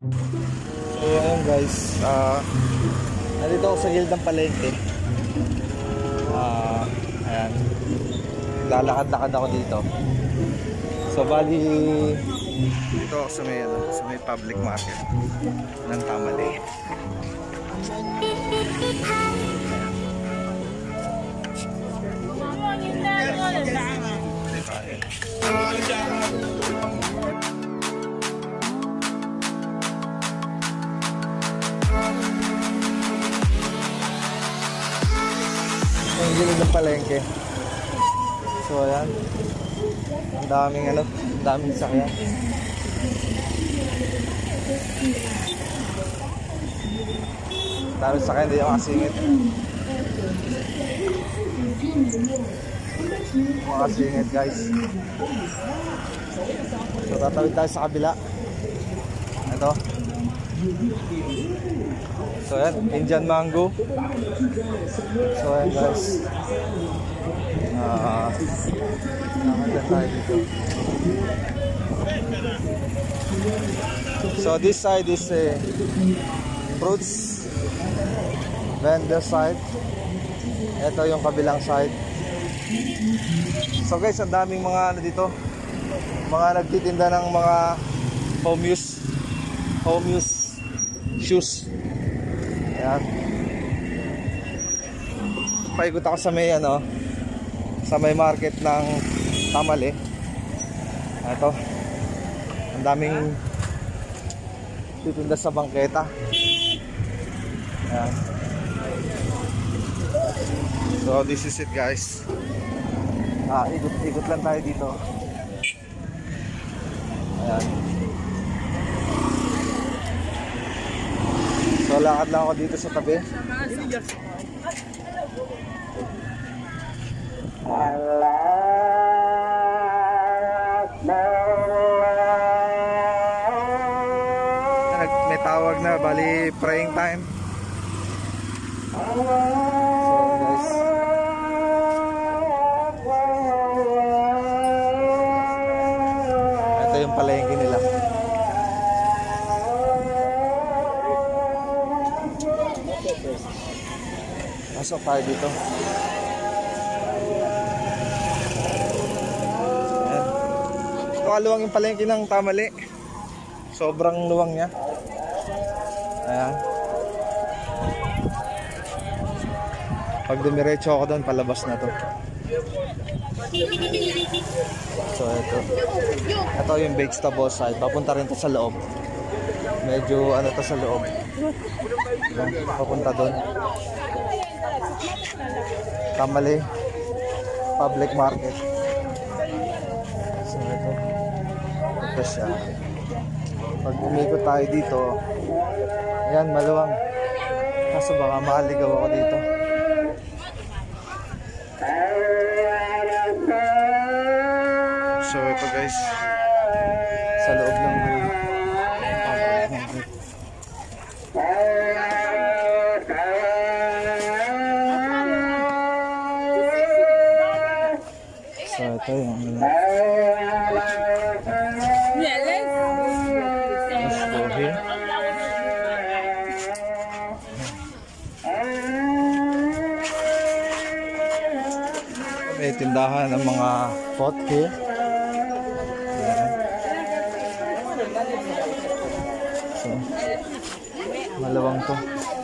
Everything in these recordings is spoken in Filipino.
So ayun guys, nandito ako sa gilid ng palengke. Ayan, lalakad-lakad ako dito. So bali, dito ako sa may public market ng Tamale. Ang gilid ng palengke. So ayan, ang daming sakyan. Dami sakyan, hindi ako kasingit. Makasingit guys. So tatawid tayo sa kabila. Ito. So ayan, Indian mango. So ayan guys, nakaganda tayo dito. So this side is fruits vendor side. Ito yung kabilang side. So guys, ang daming mga dito, mga nagtitinda ng mga home use shoes. Ayan. Paikot ako sa may sa may market ng Tamale. Ito, ang daming titinda sa bangketa. Ayan. So this is it guys. Ikot lang tayo dito. Ayan. So lakad lang ako dito sa tabi. May tawag na, bali praying time. So guys, ito yung palengke nila. Pasok tayo dito. Ito kaluwang yung palengke ng Tamale. Sobrang luwang niya. Ayan. Pag dumiretso ako doon, palabas na to. So ito yung vegetable side. Papunta rin to sa loob. Medyo to sa loob. Ayan, papunta doon. Tamale public market. So ito siya. Pag umikot tayo dito, ayan, maluwang. Kaso baka maaligaw ako dito. So ito guys, sa loob ng so ito yung may tindahan ng mga pot here. So malawang to.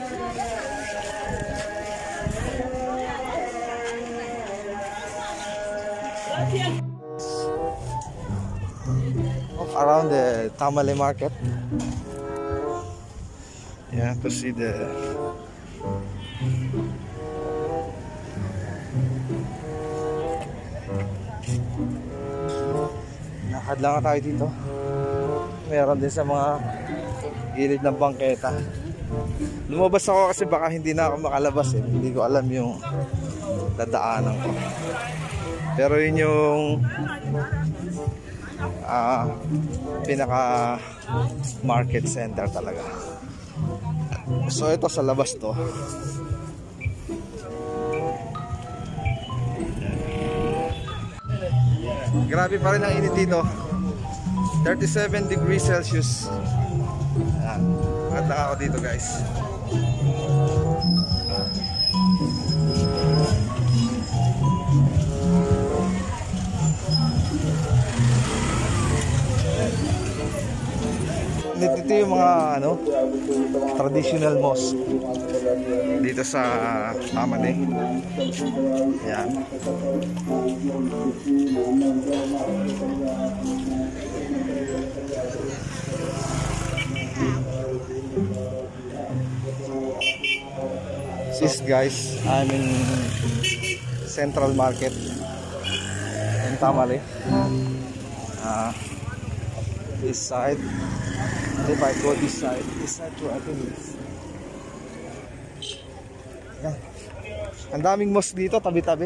Around the Tamale market. Yeah, to see the lakad lang tayo dito. Meron din sa mga gilid ng bangketa. Lumabas ako kasi baka hindi na ako makalabas eh. Hindi ko alam yung dadaanan ko. Pero yun yung pinaka market center talaga. So ito sa labas to. Grabe pa rin ang init dito. 37 degrees Celsius. Yan. At lang ako dito guys. Dito yung mga traditional mosque dito sa Tamale. Ayan. This guys, I'm in Central Market in Tamale. This side. If I go this side to I think it's... Yan. Ang daming mosque dito, tabi-tabi.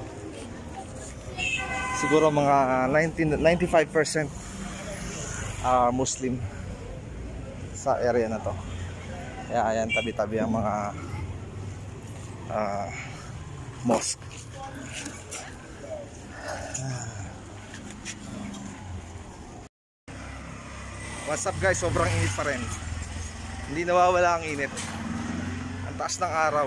Siguro mga 95% Muslim sa area na to. Kaya ayan, tabi-tabi ang mga mosque. What's up guys, sobrang init pa rin. Hindi nawawala ang init. Ang taas ng araw.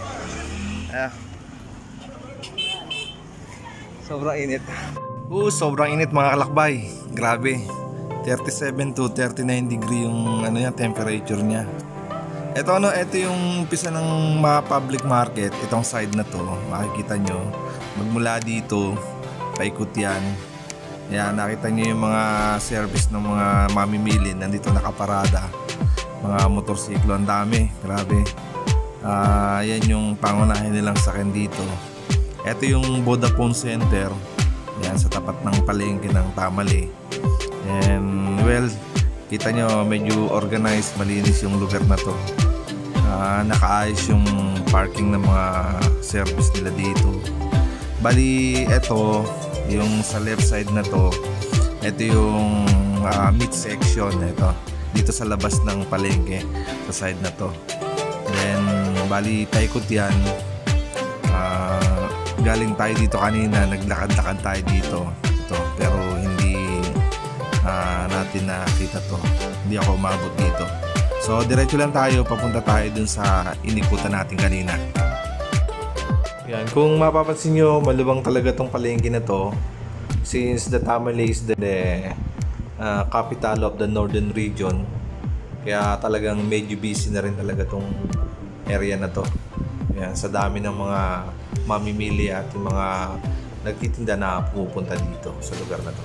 Sobrang init. Sobrang init mga kalakbay. Grabe. 37 to 39 degree yung temperature niya. Ito yung umpisa ng mga public market. Itong side na to, makikita nyo. Magmula dito, paikot yan. Yan, nakita nyo yung mga service ng mga mamimili. Nandito nakaparada. Mga motorsiklo, ang dami. Grabe. Yan yung pangunahin nilang sakyan dito. Ito yung Vodafone Center. Yan, sa tapat ng palengke ng Tamale. And well, kita nyo medyo organized, malinis yung lugar na to. Nakaayos yung parking ng mga service nila dito. Bali, eto yung sa left side na to, ito yung meat section. Ito, dito sa labas ng palengke, sa side na to. Then bali paikot yan. Galing tayo dito kanina, naglakad-lakad tayo dito. Ito, pero hindi natin nakita to. Hindi ako umabot dito. So diretso lang tayo, papunta tayo dun sa inikutan natin kanina. Yan, kung mapapansin nyo, malubang talaga tong palengke na to. Since the Tamale is the capital of the northern region, kaya talagang medyo busy na rin talaga tong area na to. Yan, sa dami ng mga mamimili at yung mga nagtitinda na pupunta dito sa lugar na to.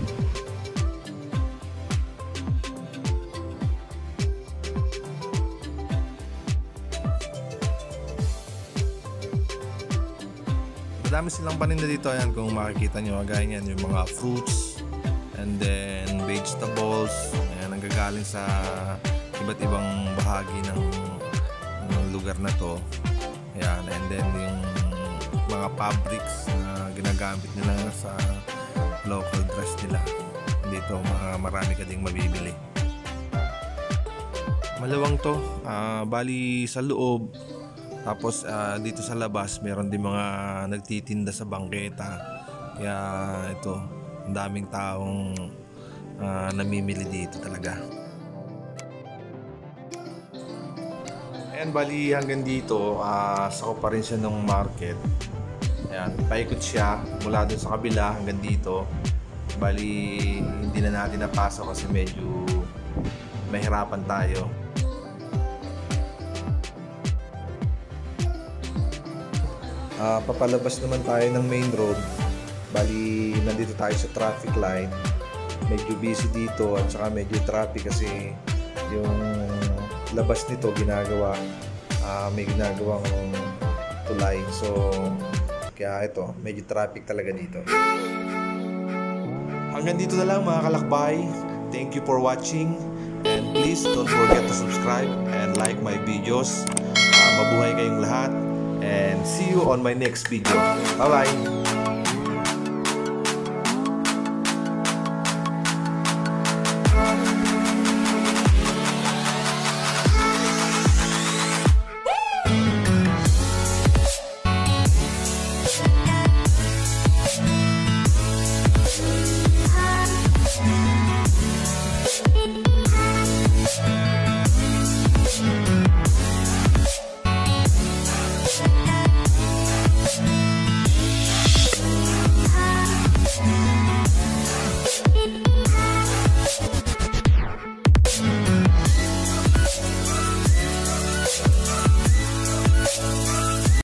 Madami silang paninda dito. Ayan, kung makikita nyo, gaya yan, yung mga fruits and then vegetables. Ayan, nanggagaling sa iba't ibang bahagi ng lugar na to. Ayan, and then yung mga fabrics na ginagamit nila sa local dress nila. Dito marami ka ding mabibili. Malawang to. Bali sa loob. Tapos dito sa labas meron din mga nagtitinda sa bangketa. Kaya ito, ang daming taong namimili dito talaga. Ayan, bali hanggang dito sakop pa rin siya ng market. Ayan, paikot siya mula dun sa kabila hanggang dito. Bali hindi na natin napasok kasi medyo mahirapan tayo. Papalabas naman tayo ng main road. Bali nandito tayo sa traffic line. Medyo busy dito at saka medyo traffic kasi yung labas nito ginagawa, may ginagawang tulay. So kaya ito, medyo traffic talaga dito. Hanggang dito na lang mga kalakbay. Thank you for watching and please don't forget to subscribe and like my videos. Mabuhay kayong lahat. And see you on my next video. Bye bye.